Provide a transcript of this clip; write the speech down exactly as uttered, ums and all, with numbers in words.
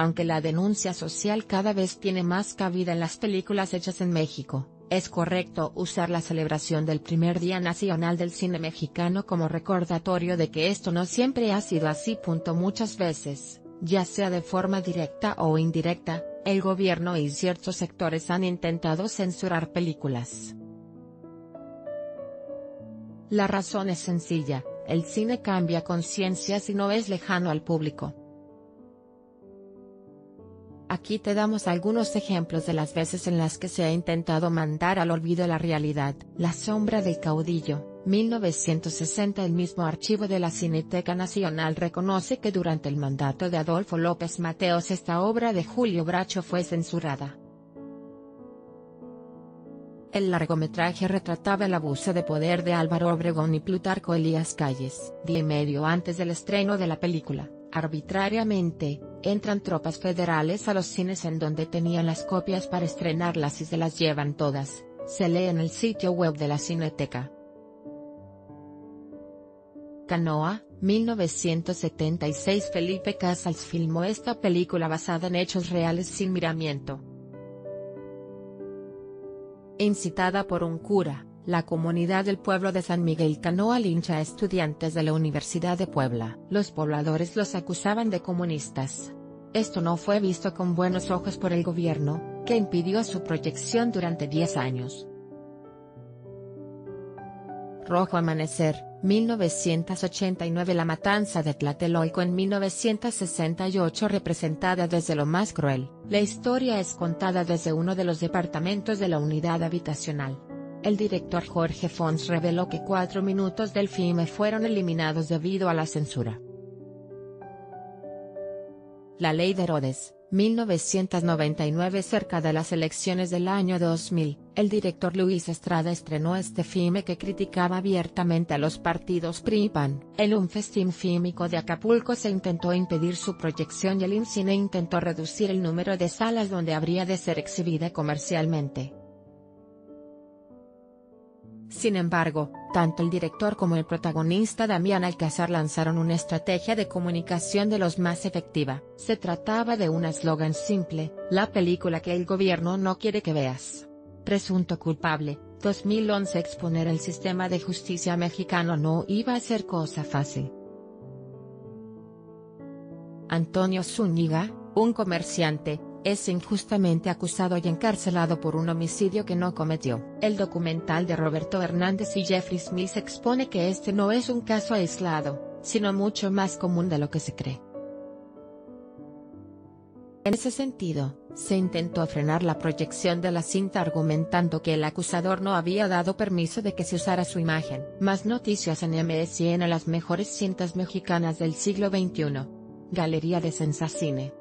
Aunque la denuncia social cada vez tiene más cabida en las películas hechas en México, es correcto usar la celebración del primer Día Nacional del Cine Mexicano como recordatorio de que esto no siempre ha sido así. Muchas veces, ya sea de forma directa o indirecta, el gobierno y ciertos sectores han intentado censurar películas. La razón es sencilla: el cine cambia conciencias y no es lejano al público. Aquí te damos algunos ejemplos de las veces en las que se ha intentado mandar al olvido la realidad. La sombra del caudillo, mil novecientos sesenta. El mismo archivo de la Cineteca Nacional reconoce que durante el mandato de Adolfo López Mateos esta obra de Julio Bracho fue censurada. El largometraje retrataba el abuso de poder de Álvaro Obregón y Plutarco Elías Calles. Día y medio antes del estreno de la película, arbitrariamente, entran tropas federales a los cines en donde tenían las copias para estrenarlas y se las llevan todas, se lee en el sitio web de la Cineteca. Canoa, mil novecientos setenta y seis. Felipe Casals filmó esta película basada en hechos reales sin miramiento. Incitada por un cura, la comunidad del pueblo de San Miguel Canoa lincha a estudiantes de la Universidad de Puebla. Los pobladores los acusaban de comunistas. Esto no fue visto con buenos ojos por el gobierno, que impidió su proyección durante diez años. Rojo Amanecer, mil novecientos ochenta y nueve. La matanza de Tlatelolco en mil novecientos sesenta y ocho, representada desde lo más cruel. La historia es contada desde uno de los departamentos de la unidad habitacional. El director Jorge Fons reveló que cuatro minutos del filme fueron eliminados debido a la censura. La Ley de Herodes, mil novecientos noventa y nueve. Cerca de las elecciones del año dos mil, el director Luis Estrada estrenó este filme que criticaba abiertamente a los partidos P R I y P A N. El Unfestim Fílmico de Acapulco se intentó impedir su proyección y el IMCINE intentó reducir el número de salas donde habría de ser exhibida comercialmente. Sin embargo, tanto el director como el protagonista Damián Alcázar lanzaron una estrategia de comunicación de los más efectiva. Se trataba de un eslogan simple: la película que el gobierno no quiere que veas. Presunto culpable, dos mil once. Exponer el sistema de justicia mexicano no iba a ser cosa fácil. Antonio Zúñiga, un comerciante, es injustamente acusado y encarcelado por un homicidio que no cometió. El documental de Roberto Hernández y Jeffrey Smith expone que este no es un caso aislado, sino mucho más común de lo que se cree. En ese sentido, se intentó frenar la proyección de la cinta argumentando que el acusador no había dado permiso de que se usara su imagen. Más noticias en M S N. Las mejores cintas mexicanas del siglo veintiuno. Galería de Sensacine.